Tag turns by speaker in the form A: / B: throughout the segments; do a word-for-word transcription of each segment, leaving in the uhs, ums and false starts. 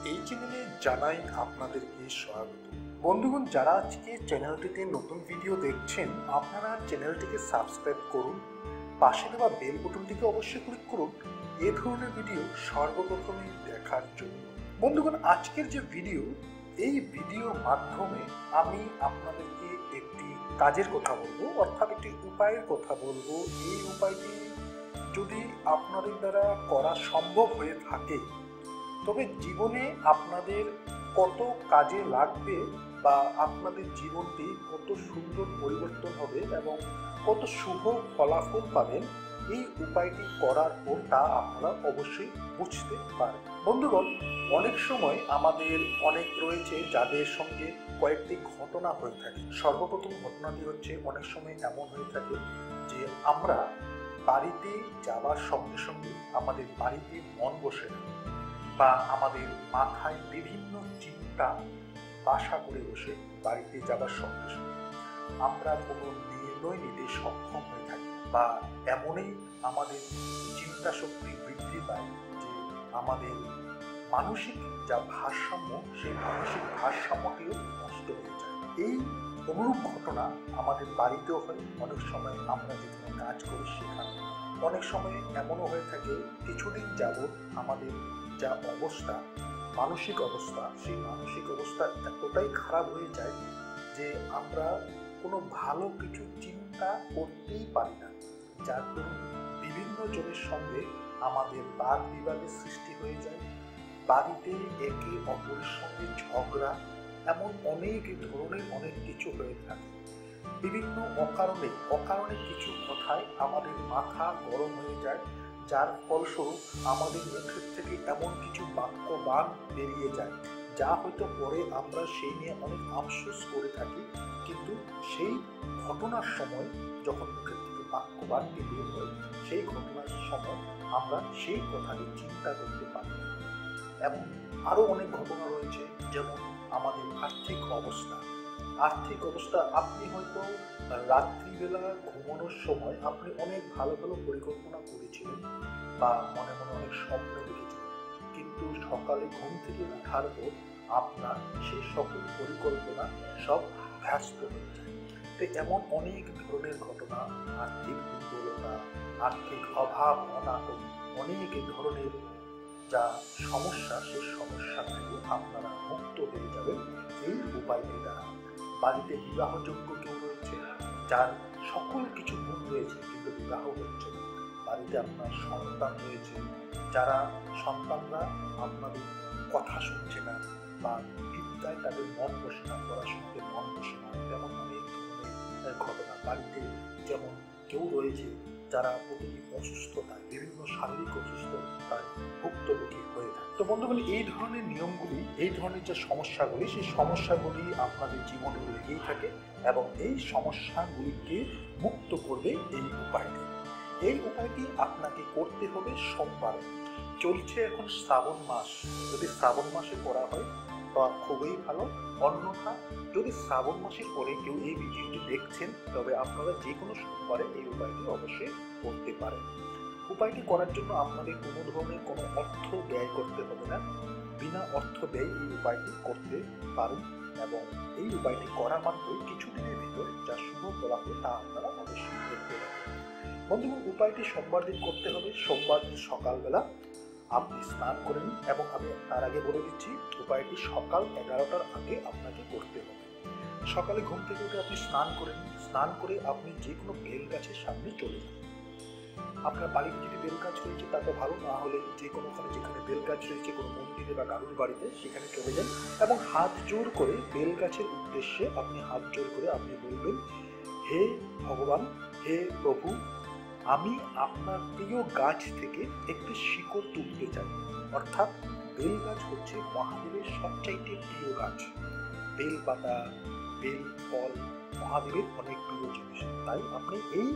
A: এই চ্যানেলে জানাই আপনাদেরকে স্বাগত। বন্ধুগণ, যারা আজকে চ্যানেলটিতে নতুন ভিডিও দেখছেন, আপনারা চ্যানেলটিকে সাবস্ক্রাইব করুন, পাশে দেওয়া বেল বাটনটিকে অবশ্যই ক্লিক করুন এই ধরনের ভিডিও সর্বপ্রথমে দেখার জন্য। বন্ধুগণ, আজকের যে ভিডিও, এই ভিডিওর মাধ্যমে আমি আপনাদেরকে একটি কাজের কথা বলবো, অর্থাৎ একটি উপায়ের কথা বলবো। এই উপায়টি যদি আপনাদের দ্বারা করা সম্ভব হয়ে থাকে তবে জীবনে আপনাদের কত কাজে লাগবে বা আপনাদের জীবনটি কত সুন্দর পরিবর্তন হবে এবং কত শুভ ফলাফল পাবেন এই উপায়টি করার পর তা আপনারা অবশ্যই বুঝতে পারেন। বন্ধুগণ, অনেক সময় আমাদের অনেক রয়েছে যাদের সঙ্গে কয়েকটি ঘটনা হয়ে থাকে। সর্বপ্রথম ঘটনাটি হচ্ছে, অনেক সময় এমন হয়ে থাকে যে আমরা বাড়িতে যাওয়ার সঙ্গে সঙ্গে আমাদের বাড়িতে মন বসে না, বা আমাদের মাথায় বিভিন্ন চিন্তা বাসা করে বসে বাড়িতে যাবার সঙ্গে সঙ্গে আমরা কোনো নির্ণয় নিতে সক্ষম হয়ে থাকি, বা এমনই আমাদের চিন্তা শক্তি বৃদ্ধি পায় যে আমাদের মানসিক যা ভারসাম্য, সেই মানসিক ভারসাম্যটিও নষ্ট হয়ে যায়। এই অনুরূপ ঘটনা আমাদের বাড়িতেও হয়। অনেক সময় আমরা যেখানে কাজ করি সেখানে অনেক সময় এমনও হয়ে থাকে, কিছুদিন যাবৎ আমাদের যা অবস্থা, মানসিক অবস্থা, সেই মানসিক অবস্থা এতটাই খারাপ হয়ে যায় যে আমরা কোনো ভালো কিছু চিন্তা করতেই পারি না, যার দরুন বিভিন্ন জনের সঙ্গে আমাদের বাদ বিবাদের সৃষ্টি হয়ে যায়। বাড়িতে একে অপরের সঙ্গে ঝগড়া, এমন অনেক ধরনের অনেক কিছু হয়ে থাকে। বিভিন্ন অকারণে অকারণে কিছু কথায় আমাদের মাথা গরম হয়ে যায়, যার ফলস্বরূপ আমাদের মুখের থেকে এমন কিছু বাক্য বাণ বেরিয়ে যায় যা হয়তো পরে আমরা সেই নিয়ে অনেক আফসোস করে থাকি, কিন্তু সেই ঘটনার সময় যখন মুখের থেকে বাক্য বাণটি বের হয়, সেই ঘটনার সময় আমরা সেই কথাটি চিন্তা করতে পারি। এবং আরও অনেক ঘটনা রয়েছে, যেমন আমাদের আর্থিক অবস্থা। আর্থিক অবস্থা আপনি হয়তো রাত্রিবেলা ঘুমানোর সময় আপনি অনেক ভালো ভালো পরিকল্পনা করেছিলেন বা মনে মনে অনেক স্বপ্ন দেখেছিলেন, কিন্তু সকালে ঘুম থেকে ওঠার পর আপনার সেই সকল পরিকল্পনা সব ব্যস্ত হয়ে যায়। তো এমন অনেক ধরনের ঘটনা, আর্থিক দুর্বলতা, আর্থিক অভাব অনাটন, অনেক ধরনের যা সমস্যা, সেই সমস্যা থেকে আপনারা মুক্ত হয়ে যাবেন এই উপায়টি দ্বারা। বাড়িতে বিবাহযোগ্য কেউ রয়েছে যার সকল কিছু গুণ রয়েছে কিন্তু বিবাহ হচ্ছে না, বাড়িতে আপনার সন্তান রয়েছে যারা সন্তানরা আপনাদের কথা শুনছে না বা বিদ্যায় তাদের মন বসে না, পড়াশোনাতে মন বসে না, তেমন অনেক ধরনের ঘটনা। বাড়িতে যেমন কেউ রয়েছে যারা প্রতিদিন অসুস্থতায়, বিভিন্ন শারীরিক অসুস্থতায় ভুক্তভোগী হয়ে থাকে। তো বন্ধুগণ, এই ধরনের নিয়মগুলি, এই ধরনের যে সমস্যাগুলি, সেই সমস্যাগুলি আপনাদের জীবনে লেগেই থাকে এবং এই সমস্যাগুলিকে মুক্ত করবে এই উপায়টি। এই উপায়টি আপনাকে করতে হবে সোমবারে। চলছে এখন শ্রাবণ মাস, যদি শ্রাবণ মাসে করা হয় তা খুবই ভালো। অন্যথা যদি শ্রাবণ মাসের পরে কেউ এই ভিডিওটি দেখছেন, তবে আপনারা যে কোনো সোমবারে এই উপায়টি অবশ্যই করতে পারেন। উপায়টি করার জন্য আপনাদের কোনো ধরনের কোনো অর্থ ব্যয় করতে হবে না, বিনা অর্থ ব্যয় এই উপায়টি করতে পারেন এবং এই উপায়টি করা মাত্রই কিছুদিনের ভিতরে যা শুভ ফলাফল তা আপনারা অবশ্যই দেখতে পাবেন। বন্ধুগণ, উপায়টি সোমবার দিন করতে হবে। সোমবার দিন সকালবেলা আপনি স্নান করে নিন, এবং আমি তার আগে বলে দিচ্ছি, উপায়টি সকাল এগারোটার আগে আপনাকে করতে হবে। সকালে ঘুম থেকে উঠে আপনি স্নান করে নিন, স্নান করে আপনি যে কোনো বেল গাছের সামনে চলে যান। আপনার বাড়িতে যদি বেল গাছ রয়েছে তা তো ভালো, না হলে যে কোনোখানে যেখানে বেল গাছ রয়েছে, কোনো মন্দিরে বা কারুর বাড়িতে, সেখানে চলে যান এবং হাত জোর করে বেল গাছের উদ্দেশ্যে আপনি হাত জোর করে আপনি বলবেন, হে ভগবান, হে প্রভু, আমি আপনার প্রিয় গাছ থেকে একটি শিকড় তুলতে চাই। অর্থাৎ বেল গাছ হচ্ছে মহাদেবের সবচাইতে প্রিয় গাছ। বেল পাতা, বেল ফল মহাদেবের অনেক প্রিয় জিনিস। তাই আপনি এই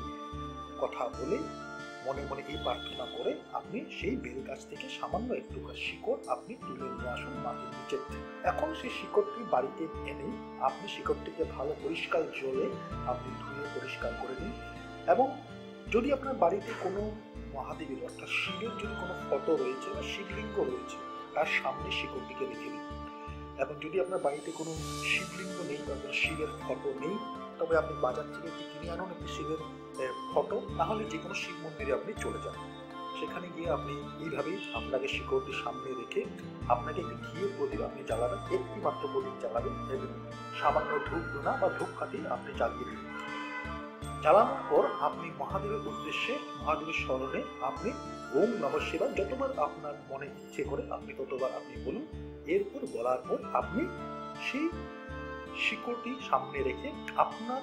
A: কথা বলে, মনে মনে এই প্রার্থনা করে আপনি সেই বেল গাছ থেকে সামান্য একটু শিকড় আপনি তুলে নিয়ে আসুন মাটির নিচে। এখন সেই শিকড়টি বাড়িতে এনে আপনি শিকড়টিকে ভালো পরিষ্কার জলে আপনি ধুয়ে পরিষ্কার করে নিন, এবং যদি আপনার বাড়িতে কোনো মহাদেবের অর্থাৎ শিবের যদি কোনো ফটো রয়েছে বা শিবলিঙ্গ রয়েছে, তার সামনে শিকড়টিকে রেখে দিন। এবং যদি আপনার বাড়িতে কোনো শিবলিঙ্গ নেই বা কোনো শিবের ফটো নেই, তবে আপনি বাজার থেকে একটি কিনে আনুন একটি শিবের ফটো, নাহলে যে কোনো শিব মন্দিরে আপনি চলে যান। সেখানে গিয়ে আপনি এইভাবেই আপনাকে শিকড়টি সামনে রেখে আপনাকে একটি ঘিয়ের প্রদীপ আপনি জ্বালাবেন, একটি মাত্র প্রদীপ জ্বালাবেন এবং সামান্য ধূপ ধুনা বা ধূপকাঠি আপনি জ্বালিয়ে দিন। জ্বালানোর পর আপনি মহাদেবের উদ্দেশ্যে, মহাদেবের স্মরণে আপনি ওম নমঃ শিবায় যতবার আপনার মনে ইচ্ছে করে আপনি ততবার আপনি বলুন। এরপর বলার পর আপনি সেই শিকড়টি সামনে রেখে আপনার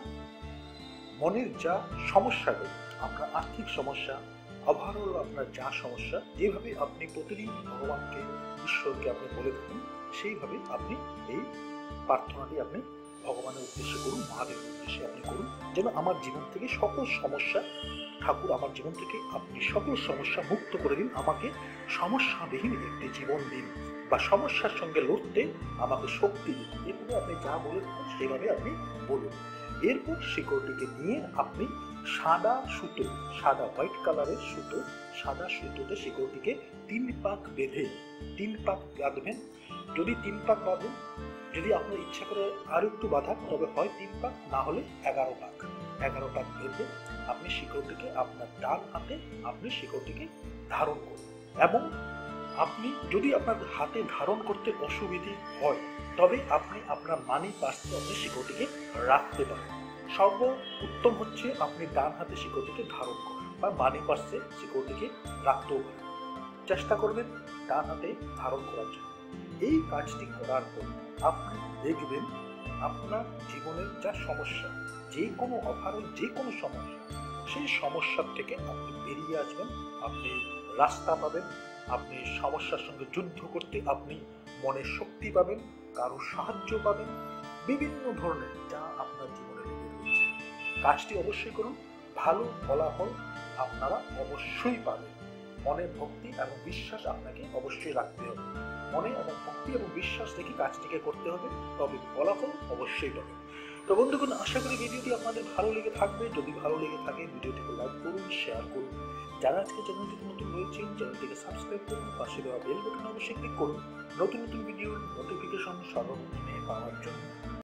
A: মনের যা সমস্যাগুলো, আপনার আর্থিক সমস্যা, ওভারঅল আপনার যা সমস্যা, যেভাবে আপনি প্রতিদিন ভগবানকে, ঈশ্বরকে আপনি বলে থাকেন, সেইভাবে আপনি এই প্রার্থনাটি আপনি ভগবানের উদ্দেশ্যে করুন, মহাদেবের উদ্দেশ্যে আপনি করুন, যেন আমার জীবন থেকে সকল সমস্যা, ঠাকুর আমার জীবন থেকে আপনি সকল সমস্যা মুক্ত করে দিন, আমাকে সমস্যাবিহীন একটি জীবন দিন বা সমস্যার সঙ্গে লড়তে আমাকে শক্তি দিন। এগুলো আপনি যা বলে থাকেন সেভাবে আপনি বলুন। এরপর শিকড়টিকে নিয়ে আপনি সাদা সুতো, সাদা হোয়াইট কালারের সুতো, সাদা সুতোতে শিকড়টিকে তিন পাক বেঁধে, তিন পাক বাঁধবেন। যদি তিন পাক বাঁধেন, যদি আপনার ইচ্ছা করে আরো একটু বাঁধান, তবে হয় তিন পাক, না হলে এগারো পাক। এগারো পাক বেঁধে আপনি শিকড়টিকে আপনার ডান হাতে আপনি শিকড়টিকে ধারণ করুন। এবং আপনি যদি আপনার হাতে ধারণ করতে অসুবিধে হয়, তবে আপনি আপনার মানি পার্সে আপনি শিকড়টিকে রাখতে পারেন। সর্ব উত্তম হচ্ছে আপনি ডান হাতে শিকড়টিকে ধারণ করেন বা মানি পার্সে শিকড়টিকে রাখতেও পারেন। চেষ্টা করবেন ডান হাতে ধারণ করার জন্য। এই কাজটি করার পর আপনি দেখবেন আপনার জীবনের যা সমস্যা, যে কোনো ওভারঅল যে কোনো সমস্যা, সেই সমস্যার থেকে আপনি বেরিয়ে আসবেন, আপনি রাস্তা পাবেন, আপনি সমস্যার সঙ্গে যুদ্ধ করতে আপনি মনে শক্তি পাবেন, কারো সাহায্য পাবেন, বিভিন্ন ধরনের যা আপনার জীবনে লেগে রয়েছে। কাজটি অবশ্যই করুন, ভালো ফলাফল আপনারা অবশ্যই পাবেন। মনে ভক্তি এবং বিশ্বাস আপনাকে অবশ্যই রাখতে হবে। মনে এবং ভক্তি এবং বিশ্বাস রেখে কাজটিকে করতে হবে, তবে ফলাফল অবশ্যই পাবেন। তো বন্ধুগণ, আশা করি ভিডিওটি আপনাদের ভালো লেগে থাকবে। যদি ভালো লেগে থাকে ভিডিওটিকে লাইক করুন, শেয়ার করুন। যারা আজকে চ্যানেলটিতে নতুন রয়েছেন, চ্যানেলটিকে সাবস্ক্রাইব করুন, পাশে দেওয়া বেল বাটন অবশ্যই ক্লিক করুন নতুন নতুন ভিডিওর নোটিফিকেশন সর্বপ্রথমে পাওয়ার জন্য।